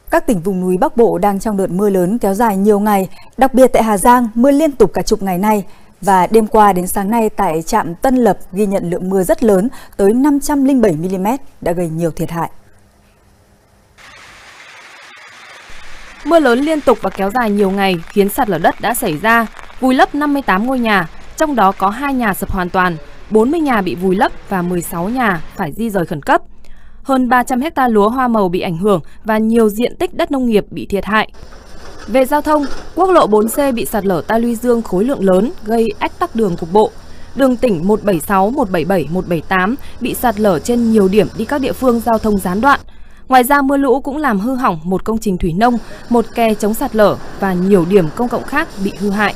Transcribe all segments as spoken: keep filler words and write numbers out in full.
Các tỉnh vùng núi Bắc Bộ đang trong đợt mưa lớn kéo dài nhiều ngày, đặc biệt tại Hà Giang, mưa liên tục cả chục ngày nay. Và đêm qua đến sáng nay tại trạm Tân Lập ghi nhận lượng mưa rất lớn tới năm trăm lẻ bảy mi-li-mét đã gây nhiều thiệt hại. Mưa lớn liên tục và kéo dài nhiều ngày khiến sạt lở đất đã xảy ra, vùi lấp năm mươi tám ngôi nhà, trong đó có hai nhà sập hoàn toàn, bốn mươi nhà bị vùi lấp và mười sáu nhà phải di rời khẩn cấp. Hơn ba trăm héc ta lúa hoa màu bị ảnh hưởng và nhiều diện tích đất nông nghiệp bị thiệt hại. Về giao thông, quốc lộ bốn C bị sạt lở ta luy dương khối lượng lớn gây ách tắc đường cục bộ. Đường tỉnh một bảy sáu, một bảy bảy, một bảy tám bị sạt lở trên nhiều điểm đi các địa phương giao thông gián đoạn. Ngoài ra mưa lũ cũng làm hư hỏng một công trình thủy nông, một kè chống sạt lở và nhiều điểm công cộng khác bị hư hại.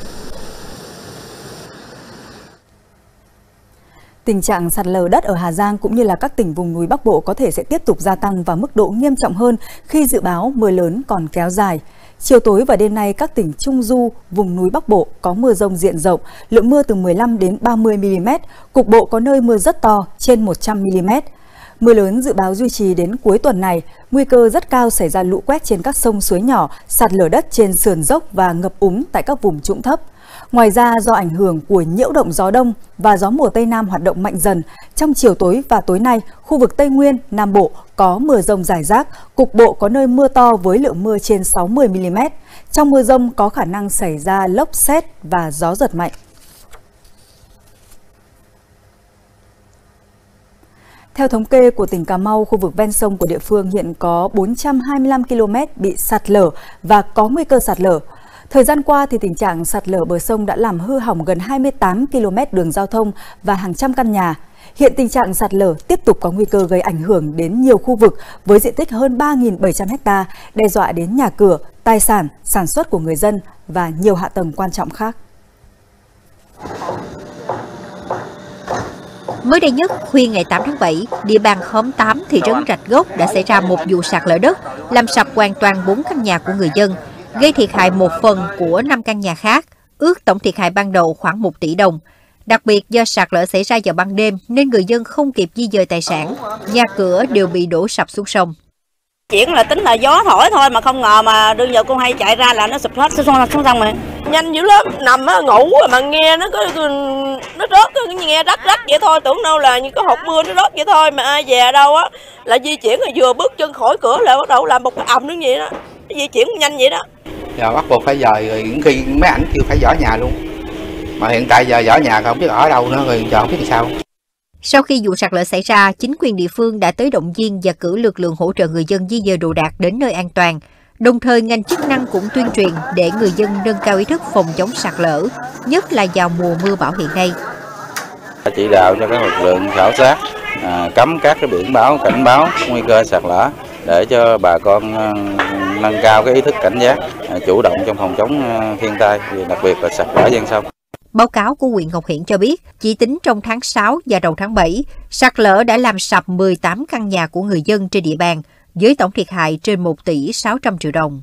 Tình trạng sạt lở đất ở Hà Giang cũng như là các tỉnh vùng núi Bắc Bộ có thể sẽ tiếp tục gia tăng và mức độ nghiêm trọng hơn khi dự báo mưa lớn còn kéo dài. Chiều tối và đêm nay các tỉnh Trung Du, vùng núi Bắc Bộ có mưa rông diện rộng, lượng mưa từ mười lăm đến ba mươi mi-li-mét, cục bộ có nơi mưa rất to trên một trăm mi-li-mét. Mưa lớn dự báo duy trì đến cuối tuần này, nguy cơ rất cao xảy ra lũ quét trên các sông suối nhỏ, sạt lở đất trên sườn dốc và ngập úng tại các vùng trũng thấp. Ngoài ra, do ảnh hưởng của nhiễu động gió đông và gió mùa Tây Nam hoạt động mạnh dần, trong chiều tối và tối nay, khu vực Tây Nguyên, Nam Bộ có mưa rông rải rác, cục bộ có nơi mưa to với lượng mưa trên sáu mươi mi-li-mét. Trong mưa rông có khả năng xảy ra lốc sét và gió giật mạnh. Theo thống kê của tỉnh Cà Mau, khu vực ven sông của địa phương hiện có bốn trăm hai mươi lăm ki-lô-mét bị sạt lở và có nguy cơ sạt lở. Thời gian qua, thì tình trạng sạt lở bờ sông đã làm hư hỏng gần hai mươi tám ki-lô-mét đường giao thông và hàng trăm căn nhà. Hiện tình trạng sạt lở tiếp tục có nguy cơ gây ảnh hưởng đến nhiều khu vực với diện tích hơn ba nghìn bảy trăm héc ta, đe dọa đến nhà cửa, tài sản, sản xuất của người dân và nhiều hạ tầng quan trọng khác. Mới đây nhất, khuya ngày tám tháng bảy, địa bàn khóm tám thị trấn Rạch Gốc đã xảy ra một vụ sạt lở đất, làm sập hoàn toàn bốn căn nhà của người dân, gây thiệt hại một phần của năm căn nhà khác, ước tổng thiệt hại ban đầu khoảng một tỷ đồng. Đặc biệt do sạt lở xảy ra vào ban đêm nên người dân không kịp di dời tài sản, nhà cửa đều bị đổ sập xuống sông. Chuyện là tính là gió thổi thôi mà không ngờ mà đưa giờ con hay chạy ra là nó sụp hết xuống xuống sông mà. Nhanh dữ lắm, nằm á ngủ mà nghe nó có nó rớt, cứ nghe rắc rắc vậy thôi, tưởng đâu là những cái hột mưa nó rớt vậy thôi mà ai về đâu á là di chuyển rồi vừa bước chân khỏi cửa là bắt đầu làm một cái ầm như vậy đó. Di chuyển nhanh vậy đó. Giờ bắt buộc phải dời, rồi những khi mấy ảnh kêu phải dỡ nhà luôn. Mà hiện tại giờ dỡ nhà không biết ở đâu nữa, rồi giờ không biết làm sao. Sau khi vụ sạt lở xảy ra, chính quyền địa phương đã tới động viên và cử lực lượng hỗ trợ người dân di dời đồ đạc đến nơi an toàn. Đồng thời ngành chức năng cũng tuyên truyền để người dân nâng cao ý thức phòng chống sạt lở, nhất là vào mùa mưa bão hiện nay. Chỉ đạo cho các lực lượng khảo sát, à, cắm các cái biển báo cảnh báo nguy cơ sạt lở để cho bà con à, nâng cao cái ý thức cảnh giác, à, chủ động trong phòng chống à, thiên tai, đặc biệt là sạt lở ven sông. Báo cáo của huyện Ngọc Hiển cho biết, chỉ tính trong tháng sáu và đầu tháng bảy, sạt lở đã làm sập mười tám căn nhà của người dân trên địa bàn, với tổng thiệt hại trên một tỷ sáu trăm triệu đồng.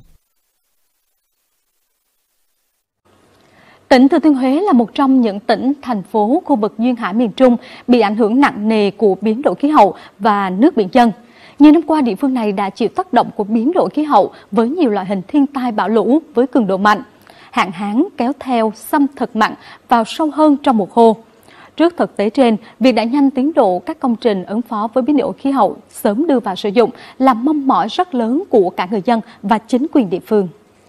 Tỉnh Thừa Thiên Huế là một trong những tỉnh, thành phố khu vực duyên hải miền Trung bị ảnh hưởng nặng nề của biến đổi khí hậu và nước biển dân. Nhiều năm qua, địa phương này đã chịu tác động của biến đổi khí hậu với nhiều loại hình thiên tai bão lũ với cường độ mạnh. Hạn hán kéo theo xâm thực mặn vào sâu hơn trong mùa khô. Trước thực tế trên, việc đẩy nhanh tiến độ các công trình ứng phó với biến đổi khí hậu sớm đưa vào sử dụng là mong mỏi rất lớn của cả người dân và chính quyền địa phương.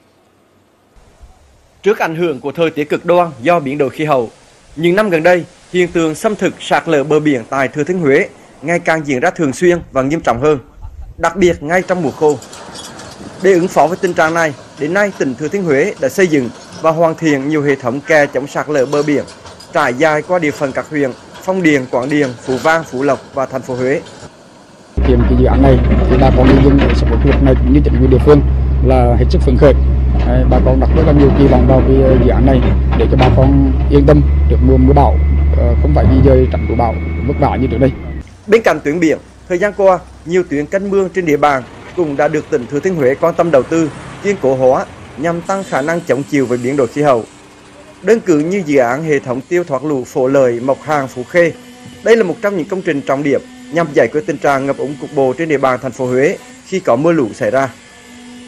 Trước ảnh hưởng của thời tiết cực đoan do biến đổi khí hậu, những năm gần đây, hiện tượng xâm thực sạt lở bờ biển tại Thừa Thiên Huế ngày càng diễn ra thường xuyên và nghiêm trọng hơn, đặc biệt ngay trong mùa khô. Để ứng phó với tình trạng này, đến nay tỉnh Thừa Thiên Huế đã xây dựng và hoàn thiện nhiều hệ thống kè chống sạt lở bờ biển trải dài qua địa phận các huyện Phong Điền, Quảng Điền, Phú Vang, Phú Lộc và thành phố Huế. Hiện cái dự án này thì bà con nhân dân ở xã hội này cũng như chính quyền địa phương là hết sức phấn khởi. Bà con đặt rất là nhiều kỳ vọng vào cái dự án này để cho bà con yên tâm được mùa mưa bão, không phải di dời tránh lũ bão vất vả như trước đây. Bên cạnh tuyến biển, thời gian qua nhiều tuyến kênh mương trên địa bàn cũng đã được tỉnh Thừa Thiên Huế quan tâm đầu tư kiên cố hóa nhằm tăng khả năng chống chịu với biến đổi khí hậu. Đơn cử như dự án hệ thống tiêu thoát lũ Phổ Lợi, Mộc Hàng, Phú Khê. Đây là một trong những công trình trọng điểm nhằm giải quyết tình trạng ngập úng cục bộ trên địa bàn thành phố Huế khi có mưa lũ xảy ra.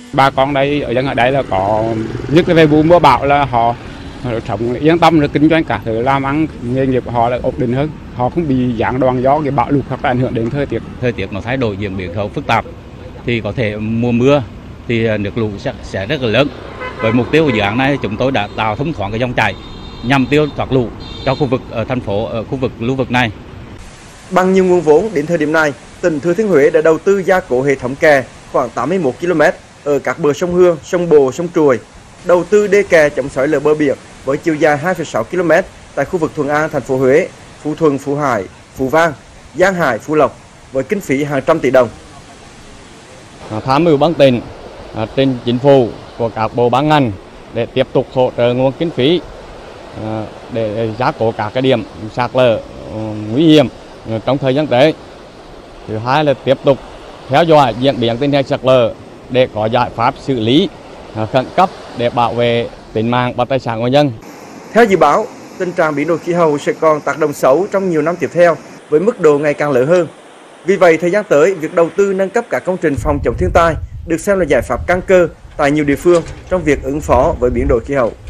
Bà con đây ở dân ở đây là có nhất là về vụ mưa bão là họ, họ sống yên tâm, rồi kinh doanh cả thứ, làm ăn nghề nghiệp của họ là ổn định hơn, họ không bị gián đoạn do cái bão lụt hoặc là ảnh hưởng đến thời tiết. Thời tiết nó thay đổi diễn biến khí hậu phức tạp thì có thể mùa mưa thì nước lũ sẽ, sẽ rất là lớn. Với mục tiêu của dự án này, chúng tôi đã tạo thông thoáng cái dòng chảy nhằm tiêu thoát lũ cho khu vực ở thành phố, ở khu vực lưu vực này. Bằng nhiều nguồn vốn, đến thời điểm này, tỉnh Thừa Thiên Huế đã đầu tư gia cố hệ thống kè khoảng tám mươi mốt ki lô mét ở các bờ sông Hương, sông Bồ, sông Truồi, đầu tư đê kè chống xói lở bờ biển với chiều dài hai phẩy sáu ki lô mét tại khu vực Thuận An, thành phố Huế, Phú Thuận, Phú Hải, Phú Vang, Giang Hải, Phú Lộc với kinh phí hàng trăm tỷ đồng. Tham mưu ban tỉnh trên chính phủ của các bộ ban ngành để tiếp tục hỗ trợ nguồn kinh phí để gia cố các cái điểm sạt lở nguy hiểm trong thời gian tới. Thứ hai là tiếp tục theo dõi diễn biến tình hình sạt lở để có giải pháp xử lý khẩn cấp để bảo vệ tính mạng và tài sản của nhân. Theo dự báo, tình trạng biến đổi khí hậu sẽ còn tác động xấu trong nhiều năm tiếp theo với mức độ ngày càng lớn hơn. Vì vậy, thời gian tới, việc đầu tư nâng cấp các công trình phòng chống thiên tai được xem là giải pháp căn cơ tại nhiều địa phương trong việc ứng phó với biến đổi khí hậu.